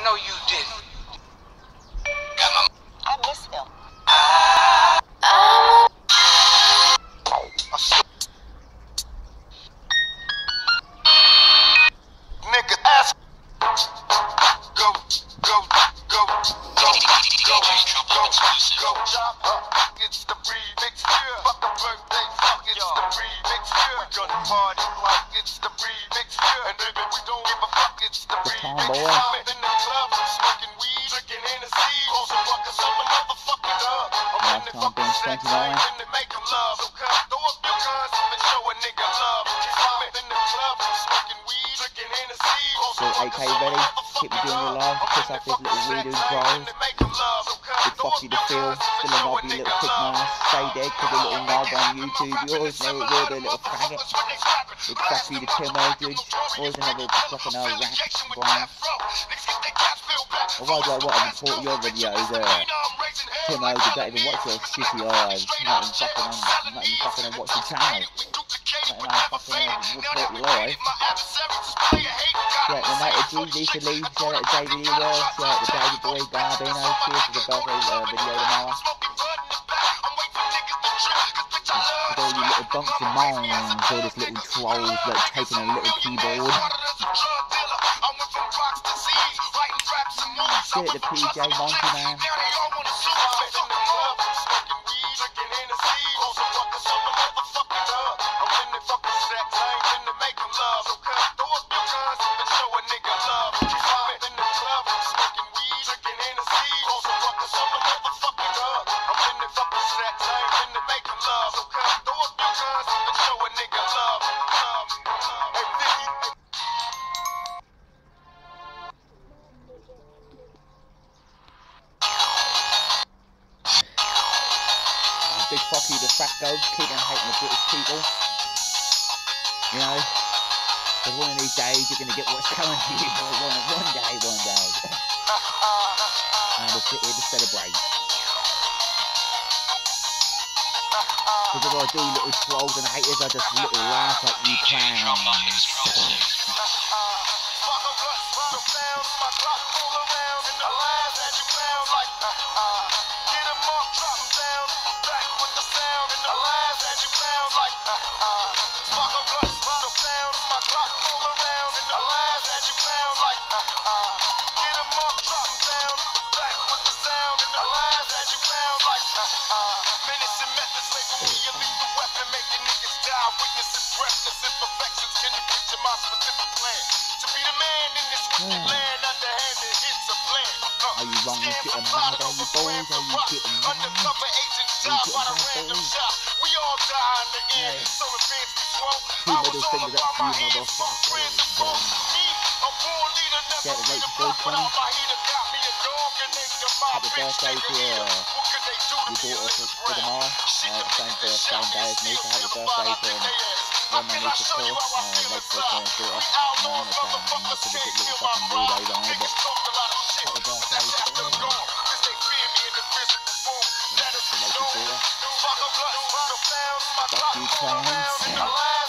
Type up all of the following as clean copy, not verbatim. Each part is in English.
know you didn't. I miss him. Nigga ass. Go, go, go, go, go, go, it's the remix, yeah. Fuck a birthday, fuck it's the remix, yeah. We gonna party like it's the remix, yeah. And baby, we don't give a fuck, it's the remix. I'm in the club, smoking weed, drinking Hennessy, also fucking some motherfucking up. I'm in the fucking sex, I ain't in the make 'em love. So come, throw up your guns and show a nigga love. I'm in the club, smoking weed, drinking Hennessy, also AK ready, keep me doing your live, kiss off this little redo trials. Big Foxy the Feel, still a knob, you little pig man. Stay dead, cause a little knob on YouTube. You always know it will be a little faggot. Big Foxy the Timo, dude. Always another fucking old rat, Brian. Otherwise, like, what, I'm reporting your videos, Timo, did that even watch your shitty eyes? Not even fucking on watch the channel. Not even fucking report your live. Yeah, the mate G, Lisa Lee, shout out to JV Wells, shout out to David Boy, Garbino, cheers for the birthday video tomorrow. With all you little bunks and moans, all this little trolls like taking a little keyboard. Shit at the PJ Monkey Man. Big Focky the fat goat, keep on hating the British people. You know, because one of these days you're going to get what's coming to you, boy. One day. And we'll sit here to celebrate. Because if I do little trolls and haters, I just little laugh at you clowns. Are you wrong and getting mad, are you boys? Are you getting mad? We all die in the end, so advance we swole. Two middle fingers up to you, motherfucker. Get it late before 20. Happy birthday to your daughter for tomorrow. Same day as me, so happy birthday to one man needs to call. Late for your daughter. No, I'm not saying I'm a little fucking weirdos on it, but happy birthday to her. Fuck you, clowns.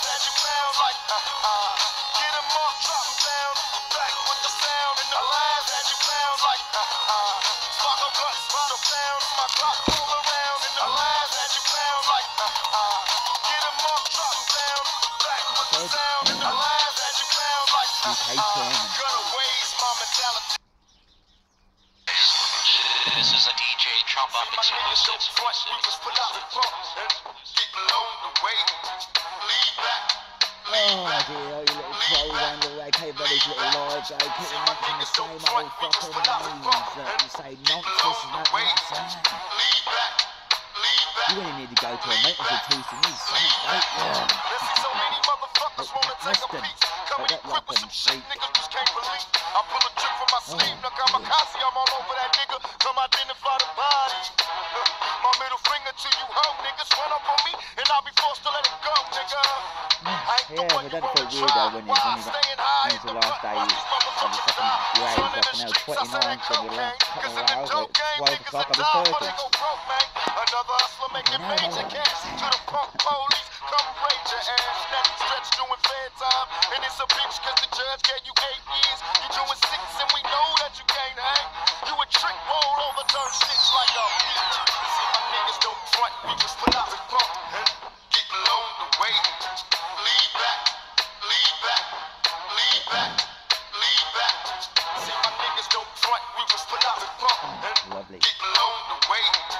This is a DJ Chop Up exclusive. Oh dear, all you little trolls and all AK Buddies little lives, keep them in the same old fucking names that you say nonsense and that nonsense. You really need to go to a mental institution, you son of a bitch. Western, that weapon, freak. I pull a trick from my sleeve, now kamikaze, I'm all over that nigga, come identify the body. My middle finger to you hoe niggas, run up on me, and I'll be forced to let it go, nigga. Yeah, but then it felt weird though when it's the last day of the fucking you age up and now 29, so the last couple of hours at 12 o'clock I'll be 30. Another hustler making major cash to the punk police, come raid your ass, now stretch doing fair time, and it's a bitch cause the judge gave you 8 years, you doing 6 and we know that you can't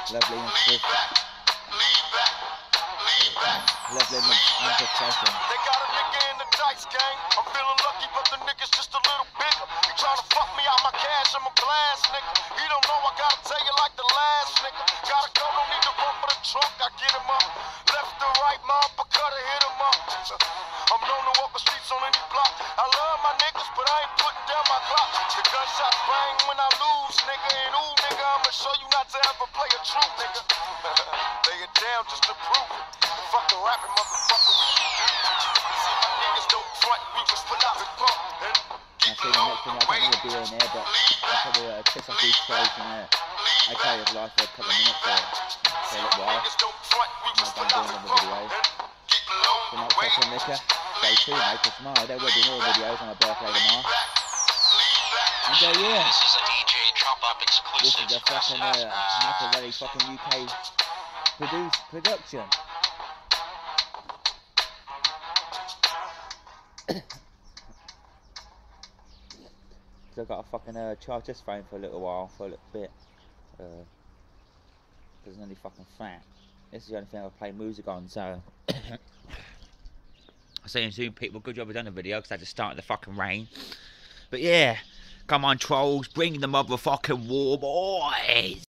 Lovely and swift. Lovely and amplification. They got a nigga in the dice gang. I'm feeling lucky, but the nigga's just a little bigger. He tryna fuck me out my cash, I'm a blast, nigga. He don't know I gotta tell you like the last nigga. Gotta go, don't need to run for the trunk, I get him up. Left to right, my uppercut, I hit him up. I'm known to walk the streets on any block. I love my niggas, but I ain't putting down my clock. The gunshots bang when I lose, nigga. And ooh, nigga, I'ma show you not to ever play a true nigga. Lay it down just to prove it. Fuck the rapping, motherfucker. See, my niggas don't front, we just put out the pump. I see the next thing I don't want to do in there, but I'll probably piss off these shows in there. I carry his life for a couple of minutes or a little while. I'm not done doing other videos. So not touching liquor, stay tuned mate, because tomorrow there will be more videos on my birthday tomorrow. And yeah, This is a DJ Chop Up this exclusive. is a fucking Machiavelli fucking UK production. So I've got to fucking charge this phone for a little while, for a little bit. Because it's only fucking fat. This is the only thing I play music on, so. I'll see you soon, people. Good job I've done the video, because I just started the fucking rain. But yeah, come on, trolls, bring the motherfucking war, boys.